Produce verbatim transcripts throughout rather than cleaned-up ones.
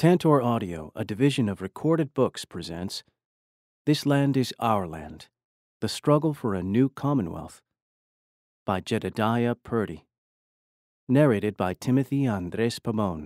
Tantor Audio, a division of Recorded Books, presents This Land is Our Land, The Struggle for a New Commonwealth by Jedediah Purdy. Narrated by Timothy Andrés Pabon.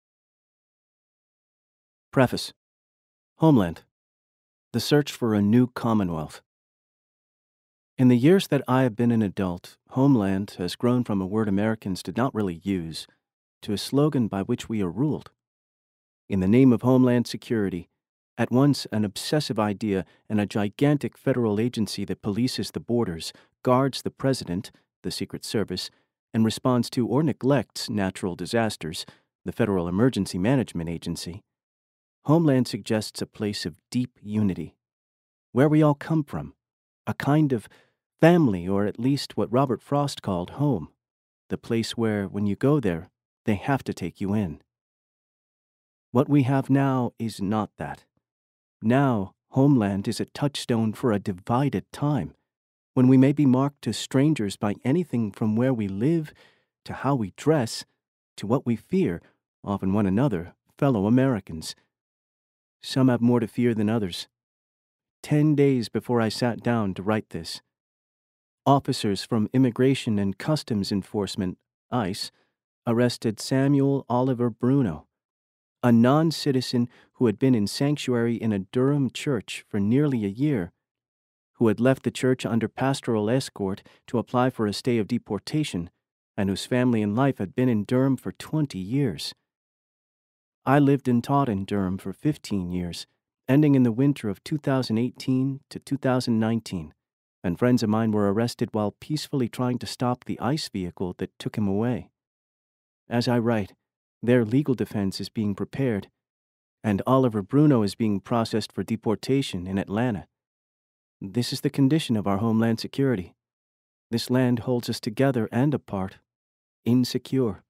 Preface. Homeland. The Search for a New Commonwealth. In the years that I have been an adult, Homeland has grown from a word Americans did not really use to a slogan by which we are ruled. In the name of Homeland Security, at once an obsessive idea and a gigantic federal agency that polices the borders, guards the president, the Secret Service, and responds to or neglects natural disasters, the Federal Emergency Management Agency, Homeland suggests a place of deep unity, where we all come from, a kind of family, or at least what Robert Frost called home, the place where, when you go there, they have to take you in. What we have now is not that. Now, Homeland is a touchstone for a divided time, when we may be marked as strangers by anything from where we live, to how we dress, to what we fear, often one another, fellow Americans. Some have more to fear than others. Ten days before I sat down to write this, officers from Immigration and Customs Enforcement, ICE, arrested Samuel Oliver Bruno, a non-citizen who had been in sanctuary in a Durham church for nearly a year, who had left the church under pastoral escort to apply for a stay of deportation, and whose family and life had been in Durham for twenty years. I lived and taught in Durham for fifteen years, ending in the winter of two thousand eighteen to two thousand nineteen, and friends of mine were arrested while peacefully trying to stop the ICE vehicle that took him away. As I write, their legal defense is being prepared, and Oliver Bruno is being processed for deportation in Atlanta. This is the condition of our Homeland Security. This land holds us together and apart, insecure.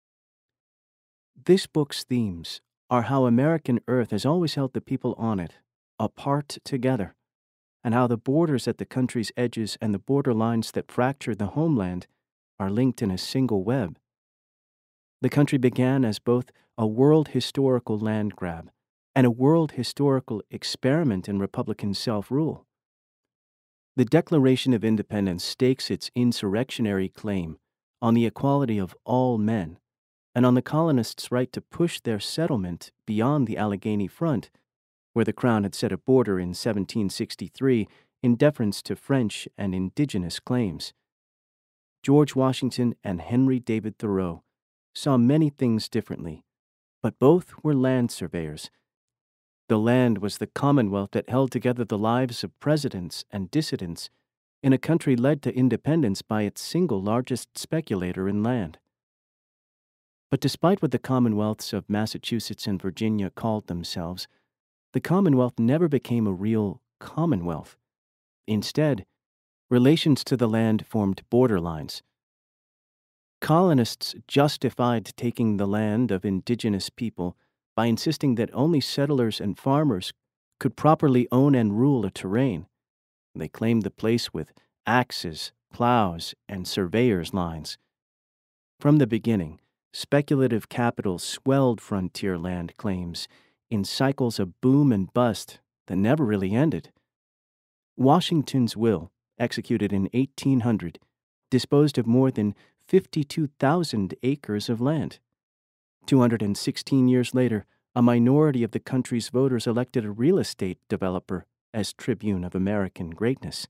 This book's themes are how American Earth has always held the people on it apart together, and how the borders at the country's edges and the border lines that fracture the homeland are linked in a single web. The country began as both a world historical land grab and a world historical experiment in Republican self-rule. The Declaration of Independence stakes its insurrectionary claim on the equality of all men and on the colonists' right to push their settlement beyond the Allegheny Front, where the Crown had set a border in seventeen sixty-three in deference to French and indigenous claims. George Washington and Henry David Thoreau saw many things differently, but both were land surveyors. The land was the commonwealth that held together the lives of presidents and dissidents in a country led to independence by its single largest speculator in land. But despite what the commonwealths of Massachusetts and Virginia called themselves, the Commonwealth never became a real commonwealth. Instead, relations to the land formed borderlines. Colonists justified taking the land of indigenous people by insisting that only settlers and farmers could properly own and rule a terrain. They claimed the place with axes, plows, and surveyors' lines. From the beginning, speculative capital swelled frontier land claims in cycles of boom and bust that never really ended. Washington's will, executed in eighteen hundred, disposed of more than fifty-two thousand acres of land. two hundred sixteen years later, a minority of the country's voters elected a real estate developer as tribune of American greatness.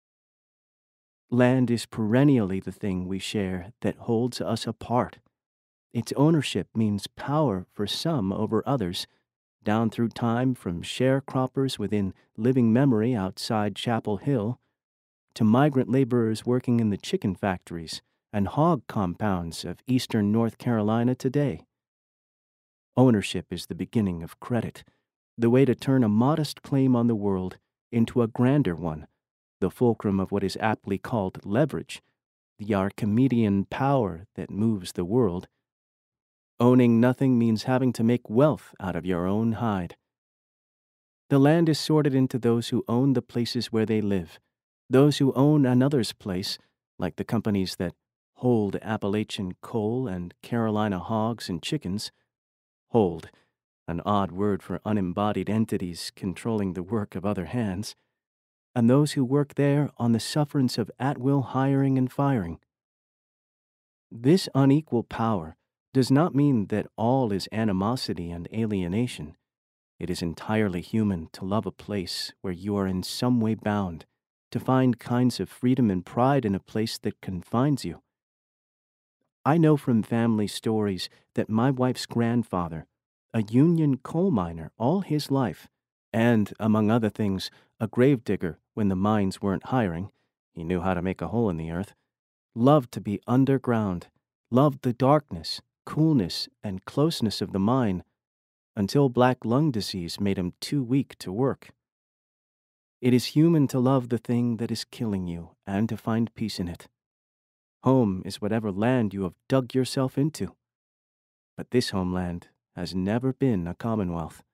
Land is perennially the thing we share that holds us apart. Its ownership means power for some over others, down through time from sharecroppers within living memory outside Chapel Hill, to migrant laborers working in the chicken factories and hog compounds of eastern North Carolina today. Ownership is the beginning of credit, the way to turn a modest claim on the world into a grander one, the fulcrum of what is aptly called leverage, the Archimedean power that moves the world. Owning nothing means having to make wealth out of your own hide. The land is sorted into those who own the places where they live, those who own another's place, like the companies that hold Appalachian coal and Carolina hogs and chickens, hold, an odd word for unembodied entities controlling the work of other hands, and those who work there on the sufferance of at-will hiring and firing. This unequal power does not mean that all is animosity and alienation. It is entirely human to love a place where you are in some way bound, to find kinds of freedom and pride in a place that confines you. I know from family stories that my wife's grandfather, a union coal miner all his life, and, among other things, a gravedigger when the mines weren't hiring, he knew how to make a hole in the earth, loved to be underground, loved the darkness, coolness, and closeness of the mine, until black lung disease made him too weak to work. It is human to love the thing that is killing you and to find peace in it. Home is whatever land you have dug yourself into. But this homeland has never been a commonwealth.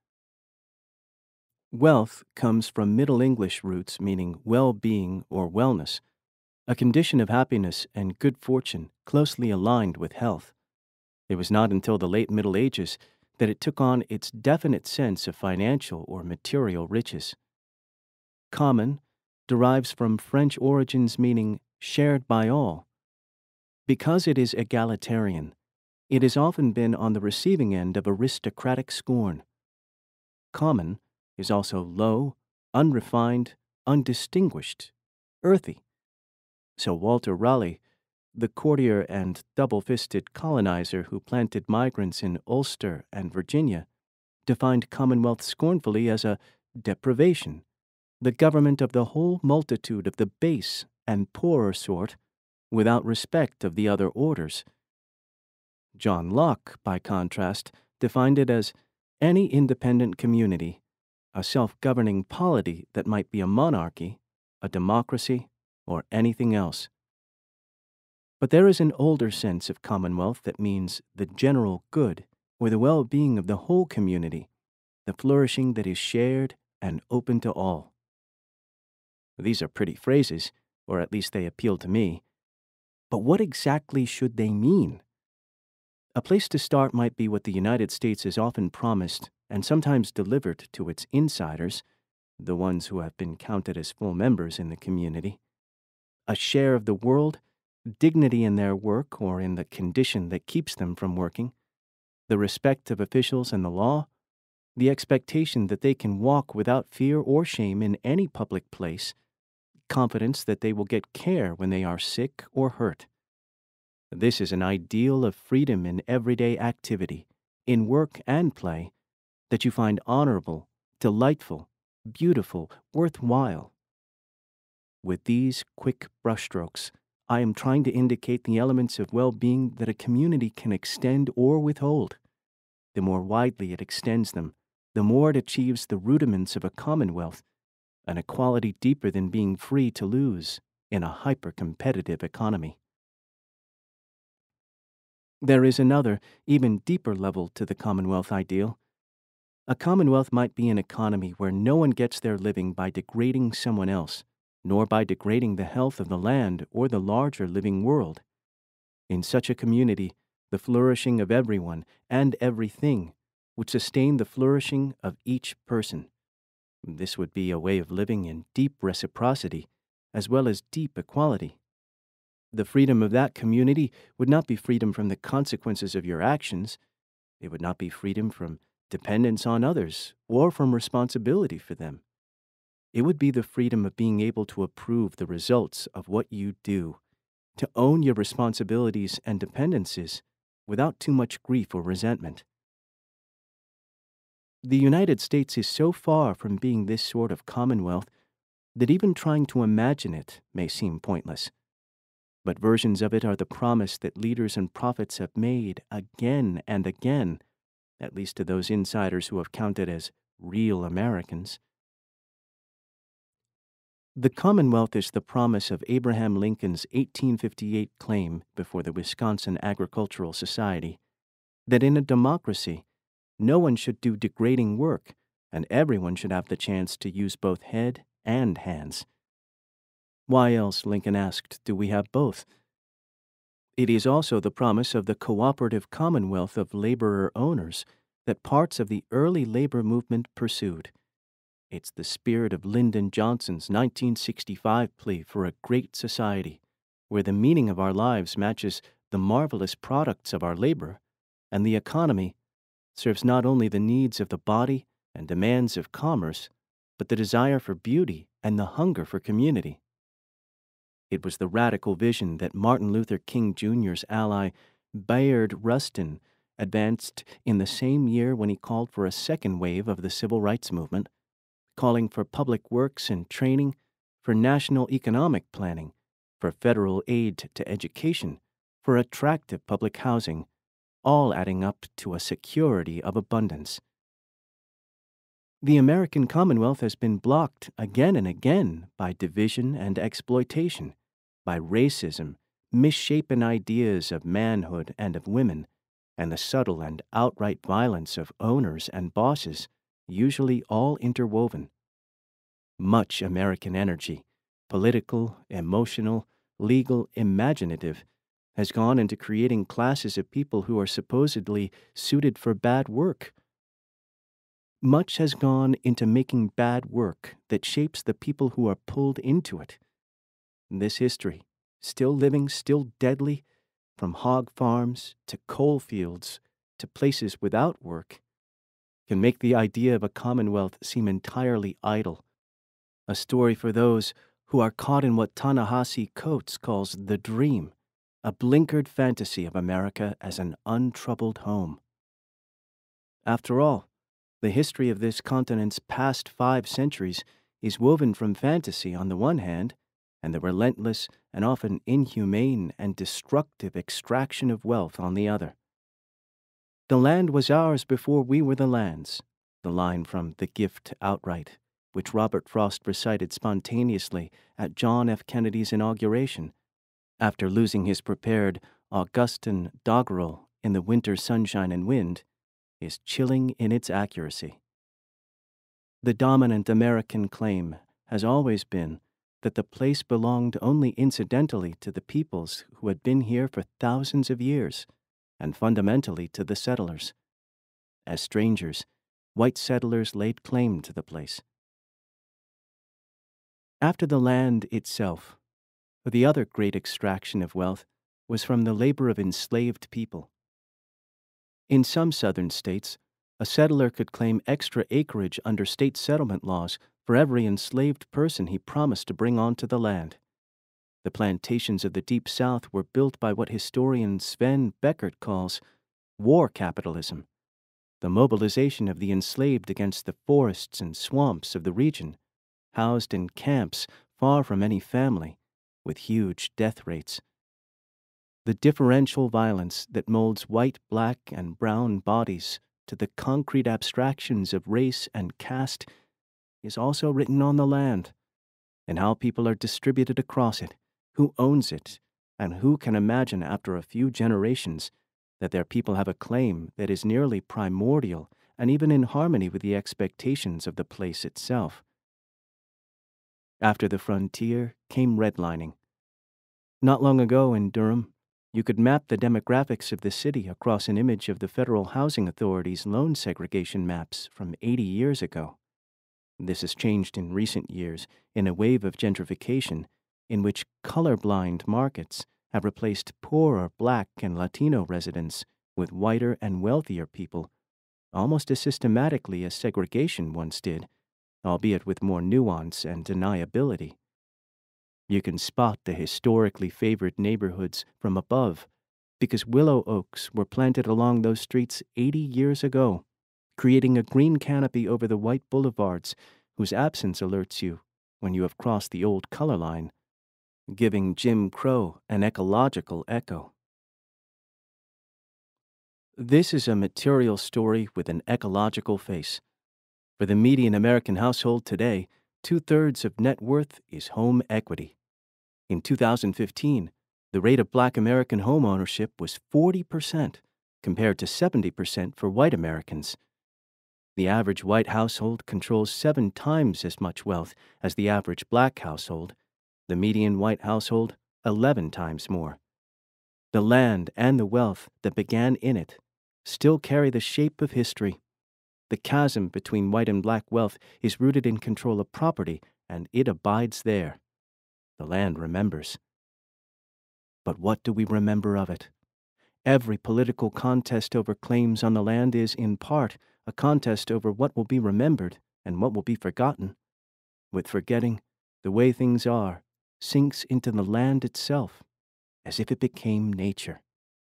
Wealth comes from Middle English roots meaning well-being or wellness, a condition of happiness and good fortune closely aligned with health. It was not until the late Middle Ages that it took on its definite sense of financial or material riches. Common derives from French origins meaning shared by all. Because it is egalitarian, it has often been on the receiving end of aristocratic scorn. Common is also low, unrefined, undistinguished, earthy. So Walter Raleigh, the courtier and double-fisted colonizer who planted migrants in Ulster and Virginia, defined Commonwealth scornfully as a deprivation, the government of the whole multitude of the base and poorer sort, without respect of the other orders. John Locke, by contrast, defined it as any independent community, a self-governing polity that might be a monarchy, a democracy, or anything else. But there is an older sense of commonwealth that means the general good, or the well-being of the whole community, the flourishing that is shared and open to all. These are pretty phrases, or at least they appeal to me. But what exactly should they mean? A place to start might be what the United States has often promised and sometimes delivered to its insiders, the ones who have been counted as full members in the community. A share of the world, dignity in their work or in the condition that keeps them from working, the respect of officials and the law, the expectation that they can walk without fear or shame in any public place, confidence that they will get care when they are sick or hurt. This is an ideal of freedom in everyday activity, in work and play, that you find honorable, delightful, beautiful, worthwhile. With these quick brushstrokes, I am trying to indicate the elements of well-being that a community can extend or withhold. The more widely it extends them, the more it achieves the rudiments of a commonwealth, an equality deeper than being free to lose in a hyper-competitive economy. There is another, even deeper level to the commonwealth ideal. A commonwealth might be an economy where no one gets their living by degrading someone else, nor by degrading the health of the land or the larger living world. In such a community, the flourishing of everyone and everything would sustain the flourishing of each person. This would be a way of living in deep reciprocity, as well as deep equality. The freedom of that community would not be freedom from the consequences of your actions. It would not be freedom from dependence on others or from responsibility for them. It would be the freedom of being able to approve the results of what you do, to own your responsibilities and dependencies without too much grief or resentment. The United States is so far from being this sort of commonwealth that even trying to imagine it may seem pointless. But versions of it are the promise that leaders and prophets have made again and again, at least to those insiders who have counted as real Americans. The Commonwealth is the promise of Abraham Lincoln's eighteen fifty-eight claim before the Wisconsin Agricultural Society that in a democracy, no one should do degrading work, and everyone should have the chance to use both head and hands. Why else, Lincoln asked, do we have both? It is also the promise of the cooperative commonwealth of laborer owners that parts of the early labor movement pursued. It's the spirit of Lyndon Johnson's nineteen sixty-five plea for a great society, where the meaning of our lives matches the marvelous products of our labor, and the economy serves not only the needs of the body and demands of commerce, but the desire for beauty and the hunger for community. It was the radical vision that Martin Luther King Junior's ally, Bayard Rustin, advanced in the same year when he called for a second wave of the civil rights movement, calling for public works and training, for national economic planning, for federal aid to education, for attractive public housing, all adding up to a security of abundance. The American Commonwealth has been blocked again and again by division and exploitation, by racism, misshapen ideas of manhood and of women, and the subtle and outright violence of owners and bosses, usually all interwoven. Much American energy, political, emotional, legal, imaginative, has gone into creating classes of people who are supposedly suited for bad work. Much has gone into making bad work that shapes the people who are pulled into it. This history, still living, still deadly, from hog farms to coalfields to places without work, can make the idea of a commonwealth seem entirely idle, a story for those who are caught in what Ta-Nehisi Coates calls the dream, a blinkered fantasy of America as an untroubled home. After all, the history of this continent's past five centuries is woven from fantasy on the one hand, and the relentless and often inhumane and destructive extraction of wealth on the other. The land was ours before we were the land's, the line from The Gift Outright, which Robert Frost recited spontaneously at John F. Kennedy's inauguration, after losing his prepared Augustan doggerel in the winter sunshine and wind, is chilling in its accuracy. The dominant American claim has always been that the place belonged only incidentally to the peoples who had been here for thousands of years, and fundamentally to the settlers. As strangers, white settlers laid claim to the place. After the land itself, the other great extraction of wealth was from the labor of enslaved people. In some southern states, a settler could claim extra acreage under state settlement laws for every enslaved person he promised to bring onto the land. The plantations of the Deep South were built by what historian Sven Beckert calls war capitalism, the mobilization of the enslaved against the forests and swamps of the region, housed in camps far from any family, with huge death rates. The differential violence that molds white, black, and brown bodies to the concrete abstractions of race and caste is also written on the land, and how people are distributed across it, who owns it, and who can imagine after a few generations that their people have a claim that is nearly primordial and even in harmony with the expectations of the place itself. After the frontier came redlining. Not long ago in Durham, you could map the demographics of the city across an image of the Federal Housing Authority's loan segregation maps from eighty years ago. This has changed in recent years in a wave of gentrification in which colorblind markets have replaced poorer Black and Latino residents with whiter and wealthier people, almost as systematically as segregation once did, albeit with more nuance and deniability. You can spot the historically favored neighborhoods from above because willow oaks were planted along those streets eighty years ago, creating a green canopy over the white boulevards whose absence alerts you when you have crossed the old color line, giving Jim Crow an ecological echo. This is a material story with an ecological face. For the median American household today, two-thirds of net worth is home equity. In two thousand fifteen, the rate of Black American home ownership was forty percent, compared to seventy percent for white Americans. The average white household controls seven times as much wealth as the average Black household, the median white household eleven times more. The land and the wealth that began in it still carry the shape of history. The chasm between white and black wealth is rooted in control of property, and it abides there. The land remembers. But what do we remember of it? Every political contest over claims on the land is, in part, a contest over what will be remembered and what will be forgotten. With forgetting, the way things are sinks into the land itself, as if it became nature.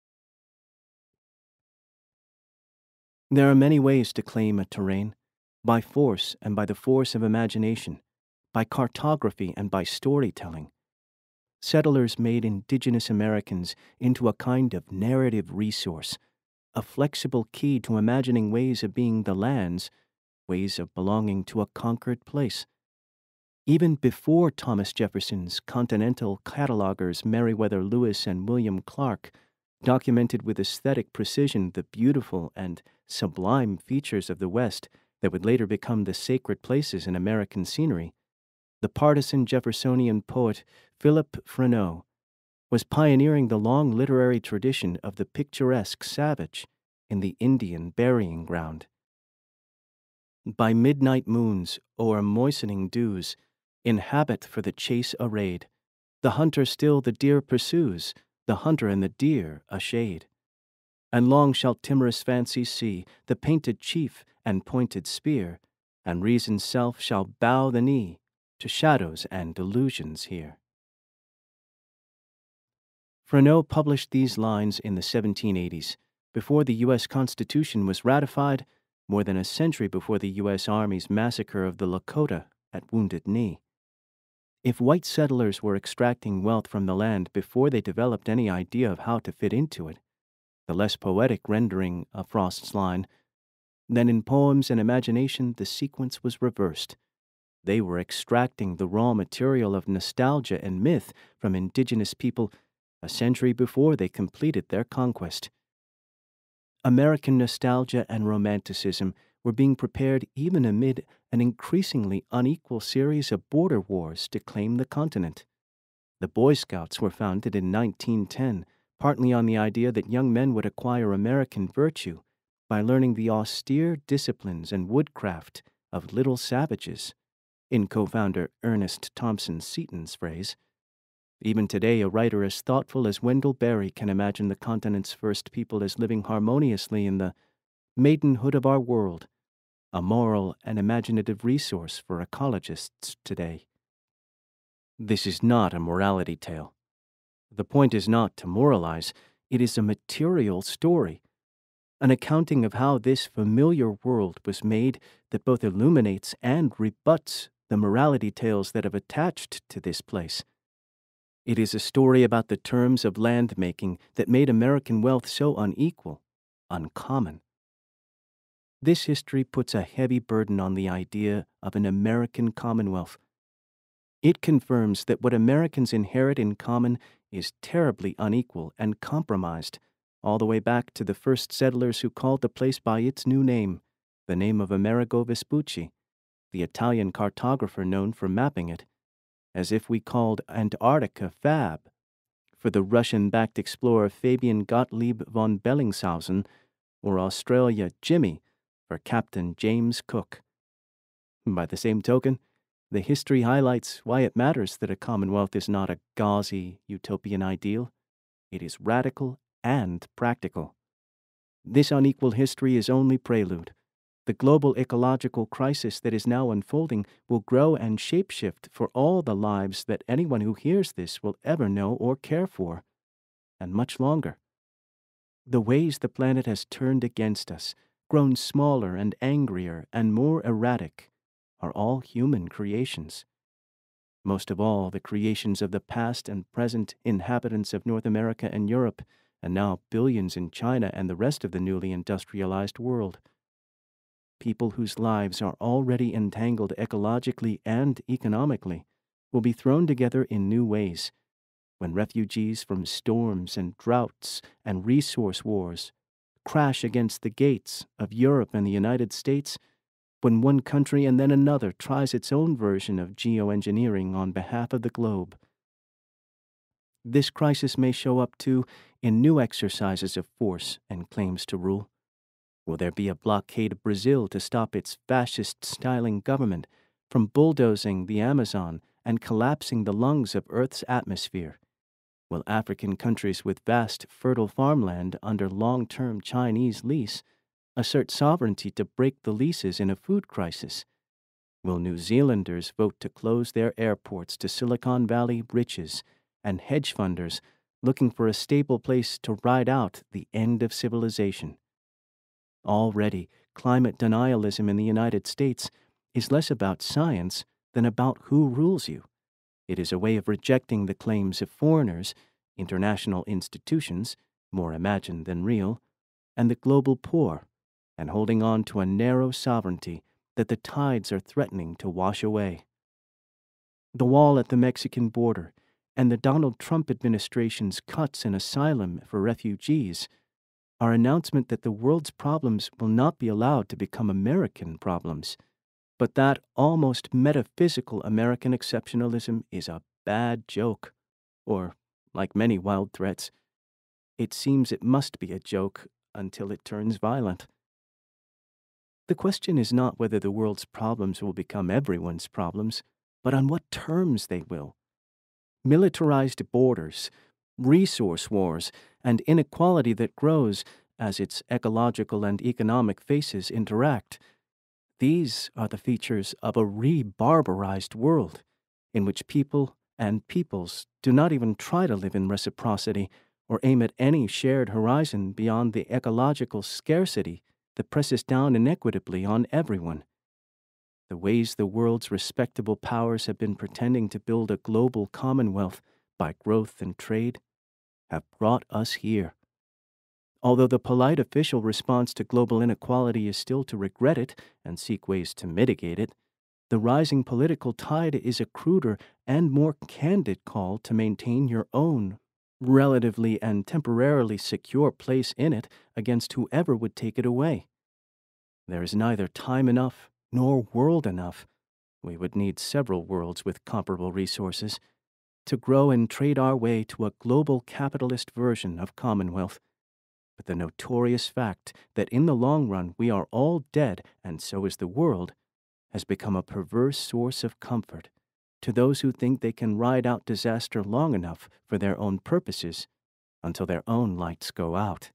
There are many ways to claim a terrain, by force and by the force of imagination, by cartography and by storytelling. Settlers made indigenous Americans into a kind of narrative resource, a flexible key to imagining ways of being the land's, ways of belonging to a conquered place. Even before Thomas Jefferson's continental catalogers Meriwether Lewis and William Clark documented with aesthetic precision the beautiful and sublime features of the West that would later become the sacred places in American scenery, the partisan Jeffersonian poet Philip Freneau was pioneering the long literary tradition of the picturesque savage in the Indian burying ground. By midnight moons o'er moistening dews, in habit for the chase arrayed, the hunter still the deer pursues, the hunter and the deer a shade. And long shall timorous fancy see the painted chief and pointed spear, and reason's self shall bow the knee to shadows and delusions here. Freneau published these lines in the seventeen eighties, before the U S Constitution was ratified, more than a century before the U S Army's massacre of the Lakota at Wounded Knee. If white settlers were extracting wealth from the land before they developed any idea of how to fit into it, the less poetic rendering of Frost's line, then in poems and imagination the sequence was reversed. They were extracting the raw material of nostalgia and myth from indigenous people a century before they completed their conquest. American nostalgia and romanticism were being prepared even amid an increasingly unequal series of border wars to claim the continent. The Boy Scouts were founded in nineteen ten, partly on the idea that young men would acquire American virtue by learning the austere disciplines and woodcraft of little savages, in co-founder Ernest Thompson Seton's phrase. Even today, a writer as thoughtful as Wendell Berry can imagine the continent's first people as living harmoniously in the maidenhood of our world, a moral and imaginative resource for ecologists today. This is not a morality tale. The point is not to moralize, it is a material story, an accounting of how this familiar world was made that both illuminates and rebuts the morality tales that have attached to this place. It is a story about the terms of land-making that made American wealth so unequal, uncommon. This history puts a heavy burden on the idea of an American commonwealth. It confirms that what Americans inherit in common is terribly unequal and compromised, all the way back to the first settlers who called the place by its new name, the name of Amerigo Vespucci, the Italian cartographer known for mapping it, as if we called Antarctica Fab, for the Russian-backed explorer Fabian Gottlieb von Bellingshausen, or Australia Jimmy, for Captain James Cook. By the same token, the history highlights why it matters that a commonwealth is not a gauzy, utopian ideal. It is radical and practical. This unequal history is only prelude. The global ecological crisis that is now unfolding will grow and shapeshift for all the lives that anyone who hears this will ever know or care for, and much longer. The ways the planet has turned against us, grown smaller and angrier and more erratic, are all human creations. Most of all, the creations of the past and present inhabitants of North America and Europe, and now billions in China and the rest of the newly industrialized world. People whose lives are already entangled ecologically and economically will be thrown together in new ways, when refugees from storms and droughts and resource wars crash against the gates of Europe and the United States, when one country and then another tries its own version of geoengineering on behalf of the globe. This crisis may show up, too, in new exercises of force and claims to rule. Will there be a blockade of Brazil to stop its fascist-styling government from bulldozing the Amazon and collapsing the lungs of Earth's atmosphere? Will African countries with vast, fertile farmland under long-term Chinese lease assert sovereignty to break the leases in a food crisis? Will New Zealanders vote to close their airports to Silicon Valley riches and hedge funders looking for a stable place to ride out the end of civilization? Already, climate denialism in the United States is less about science than about who rules you. It is a way of rejecting the claims of foreigners, international institutions, more imagined than real, and the global poor, and holding on to a narrow sovereignty that the tides are threatening to wash away. The wall at the Mexican border and the Donald Trump administration's cuts in asylum for refugees are announcement that the world's problems will not be allowed to become American problems, but that almost metaphysical American exceptionalism is a bad joke, or, like many wild threats, it seems it must be a joke until it turns violent. The question is not whether the world's problems will become everyone's problems, but on what terms they will. Militarized borders, resource wars, and inequality that grows as its ecological and economic faces interact. These are the features of a re-barbarized world in which people and peoples do not even try to live in reciprocity or aim at any shared horizon beyond the ecological scarcity that presses down inequitably on everyone. The ways the world's respectable powers have been pretending to build a global commonwealth by growth and trade have brought us here. Although the polite official response to global inequality is still to regret it and seek ways to mitigate it, the rising political tide is a cruder and more candid call to maintain your own relatively and temporarily secure place in it against whoever would take it away. There is neither time enough nor world enough, we would need several worlds with comparable resources, to grow and trade our way to a global capitalist version of Commonwealth. But the notorious fact that in the long run we are all dead, and so is the world, has become a perverse source of comfort to those who think they can ride out disaster long enough for their own purposes until their own lights go out.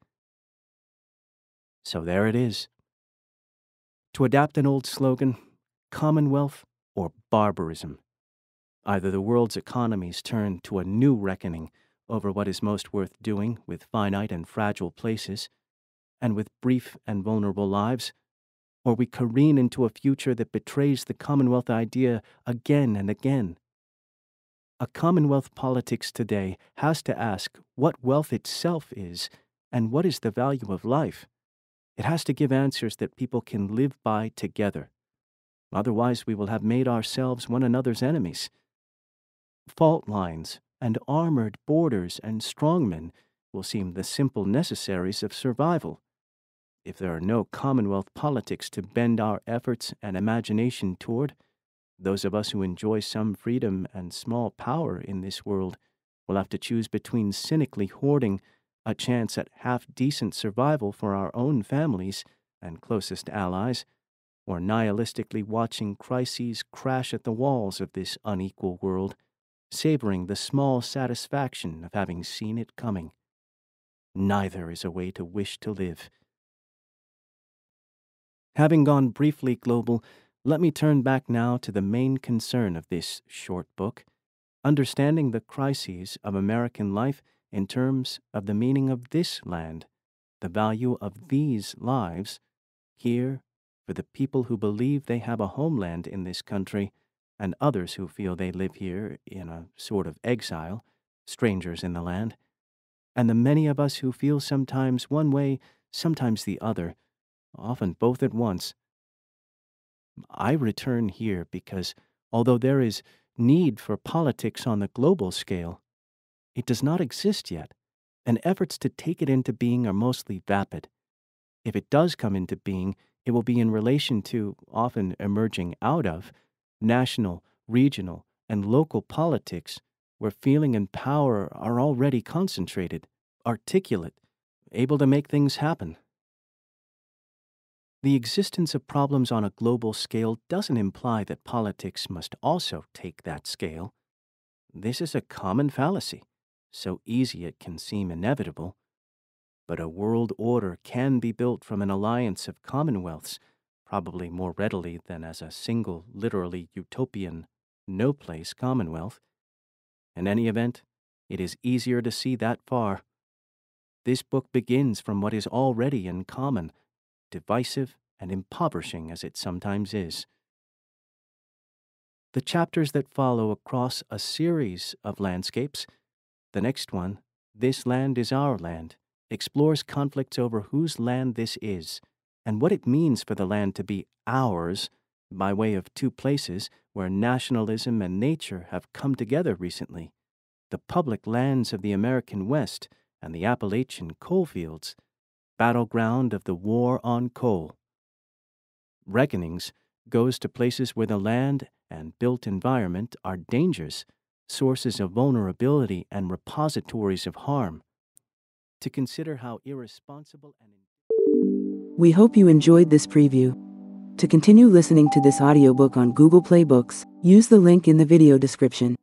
So there it is. To adapt an old slogan, Commonwealth or barbarism. Either the world's economies turn to a new reckoning over what is most worth doing with finite and fragile places, and with brief and vulnerable lives, or we careen into a future that betrays the Commonwealth idea again and again. A Commonwealth politics today has to ask what wealth itself is and what is the value of life. It has to give answers that people can live by together. Otherwise, we will have made ourselves one another's enemies. Fault lines and armored borders and strongmen will seem the simple necessaries of survival. If there are no Commonwealth politics to bend our efforts and imagination toward, those of us who enjoy some freedom and small power in this world will have to choose between cynically hoarding a chance at half-decent survival for our own families and closest allies, or nihilistically watching crises crash at the walls of this unequal world, savoring the small satisfaction of having seen it coming. Neither is a way to wish to live. Having gone briefly global, let me turn back now to the main concern of this short book, understanding the crises of American life in terms of the meaning of this land, the value of these lives, here for the people who believe they have a homeland in this country, and others who feel they live here in a sort of exile, strangers in the land, and the many of us who feel sometimes one way, sometimes the other, often both at once. I return here because, although there is need for politics on the global scale, it does not exist yet, and efforts to take it into being are mostly vapid. If it does come into being, it will be in relation to, often emerging out of, national, regional, and local politics where feeling and power are already concentrated, articulate, able to make things happen. The existence of problems on a global scale doesn't imply that politics must also take that scale. This is a common fallacy, so easy it can seem inevitable. But a world order can be built from an alliance of commonwealths, probably more readily than as a single, literally utopian, no-place commonwealth. In any event, it is easier to see that far. This book begins from what is already in common, divisive and impoverishing as it sometimes is. The chapters that follow across a series of landscapes, the next one, This Land is Our Land, explores conflicts over whose land this is and what it means for the land to be ours by way of two places where nationalism and nature have come together recently, the public lands of the American West and the Appalachian coalfields, battleground of the war on coal. Reckonings goes to places where the land and built environment are dangers, sources of vulnerability and repositories of harm. To consider how irresponsible and... We hope you enjoyed this preview. To continue listening to this audiobook on Google Play Books, use the link in the video description.